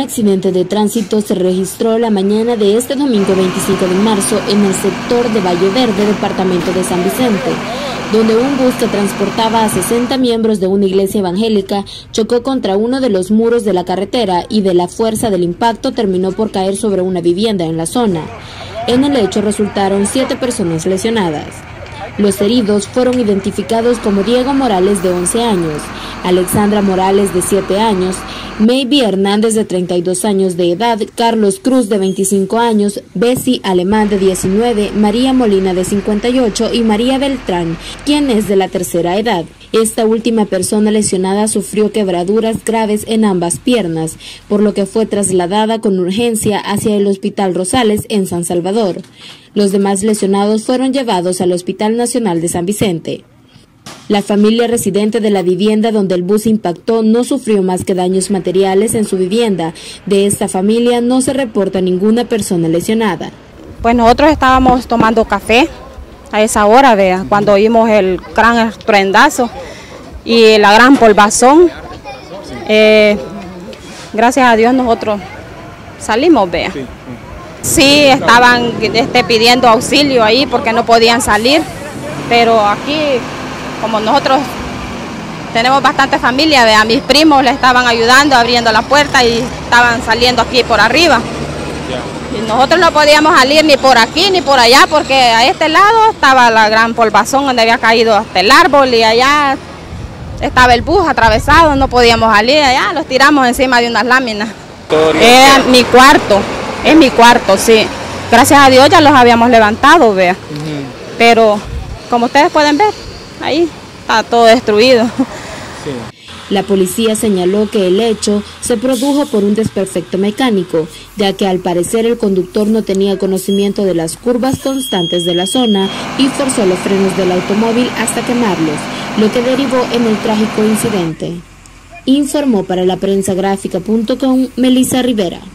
accidente de tránsito se registró la mañana de este domingo 25 de marzo en el sector de Valle Verde, departamento de San Vicente, donde un bus que transportaba a 60 miembros de una iglesia evangélica chocó contra uno de los muros de la carretera y de la fuerza del impacto terminó por caer sobre una vivienda en la zona. En el hecho resultaron 7 personas lesionadas. Los heridos fueron identificados como Diego Morales, de 11 años, Alexandra Morales, de 7 años, Maybe Hernández, de 32 años de edad, Carlos Cruz, de 25 años, Bessie Alemán, de 19, María Molina, de 58 y María Beltrán, quien es de la tercera edad. Esta última persona lesionada sufrió quebraduras graves en ambas piernas, por lo que fue trasladada con urgencia hacia el Hospital Rosales en San Salvador. Los demás lesionados fueron llevados al Hospital Nacional de San Vicente. La familia residente de la vivienda donde el bus impactó no sufrió más que daños materiales en su vivienda. De esta familia no se reporta ninguna persona lesionada. Pues nosotros estábamos tomando café a esa hora, vea, cuando oímos el gran estruendazo y la gran polvazón. Gracias a Dios nosotros salimos, vea. Sí, estaban pidiendo auxilio ahí porque no podían salir, pero aquí, como nosotros tenemos bastante familia, vea, mis primos le estaban ayudando, abriendo la puerta y estaban saliendo aquí por arriba. Y nosotros no podíamos salir ni por aquí ni por allá porque a este lado estaba la gran polvazón donde había caído hasta el árbol y allá estaba el bus atravesado, no podíamos salir allá, los tiramos encima de unas láminas. Es mi cuarto, sí. Gracias a Dios ya los habíamos levantado, vea. Pero como ustedes pueden ver, ahí está todo destruido. La policía señaló que el hecho se produjo por un desperfecto mecánico, ya que al parecer el conductor no tenía conocimiento de las curvas constantes de la zona y forzó los frenos del automóvil hasta quemarlos, lo que derivó en el trágico incidente. Informó para la prensagráfica.com Melissa Rivera.